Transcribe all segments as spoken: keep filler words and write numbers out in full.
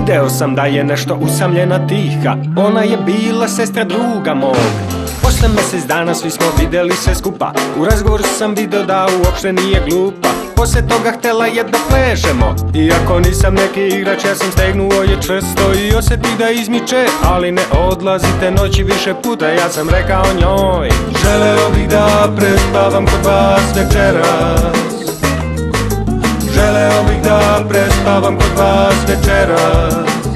Video sam da je nešto usamljena tiha, ona je bila sestra druga mog. Posle mesec dana svi smo videli se skupa, u razgovoru sam video da uopšte nije glupa. Posle toga htela je da pležemo, iako nisam neki igrač, ja sam stegnuo je čvrsto i osjeti da izmiče, ali ne odlazite noći više puta, ja sam rekao njoj. Želeo bih da prespavam kod vas večeras, želeo bih da prespavam kod vas večeras,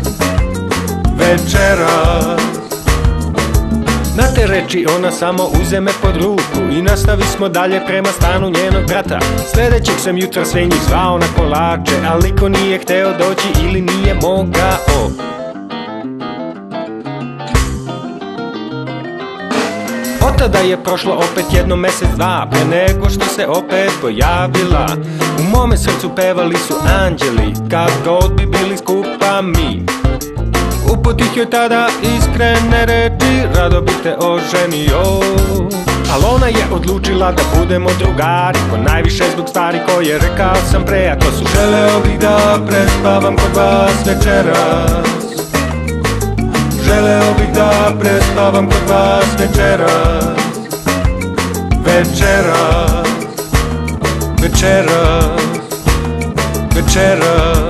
večeras. Na te reči ona samo uze me pod ruku i nastavi smo dalje prema stanu njenog brata. Sljedećeg sam jutra sve njih zvao na kolače, ali niko nije hteo doći ili nije mogao. Od tada je prošlo opet jedno mesec dva, pre nego što se opet pojavila. U mome srcu pevali su anđeli, kad god bi bili skupa mi. Uputih joj tada iskrene reči, rado bi te oženio. Al ona je odlučila da budemo drugari, ponajviše zbog stvari koje rekao sam pre, a to su: želeo bih da prespavam kod vas večeras, želeo bih da prespavam kod vas večeras, večeras, večeras, večeras.